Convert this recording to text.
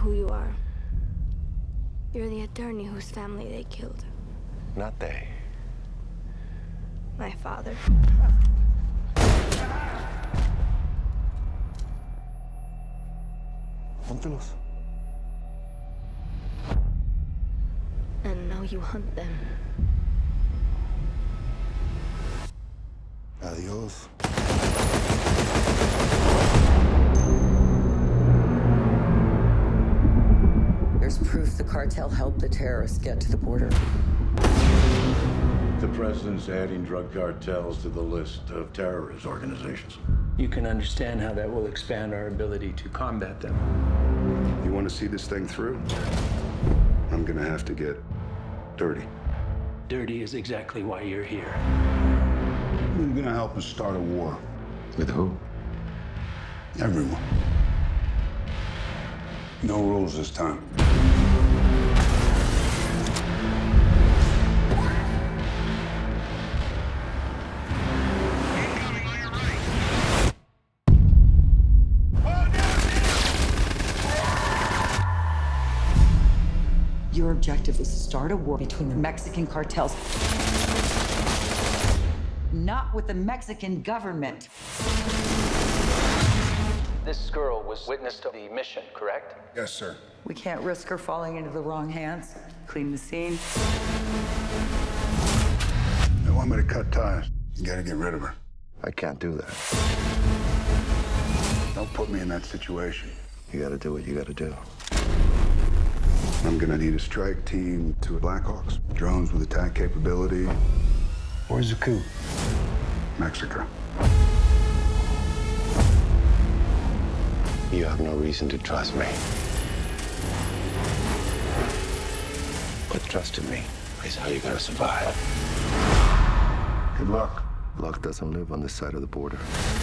who you are. You're the attorney whose family they killed. Not they. My father. Póntelos. And now you hunt them. Adios. There's proof the cartel helped the terrorists get to the border. The president's adding drug cartels to the list of terrorist organizations. You can understand how that will expand our ability to combat them. You want to see this thing through? I'm gonna have to get dirty. Dirty is exactly why you're here. You're gonna help us start a war. With who? Everyone. No rules this time. Your objective is to start a war between the Mexican cartels, not with the Mexican government. This girl was witness to the mission, correct? Yes, sir. We can't risk her falling into the wrong hands. Clean the scene. They want me to cut ties. You gotta get rid of her. I can't do that. Don't put me in that situation. You gotta do what you gotta do. I'm gonna need a strike team, 2 Blackhawks, drones with attack capability. Where's the coup? Mexico. You have no reason to trust me. But trusting me is how you're gonna survive. Good luck. Luck doesn't live on this side of the border.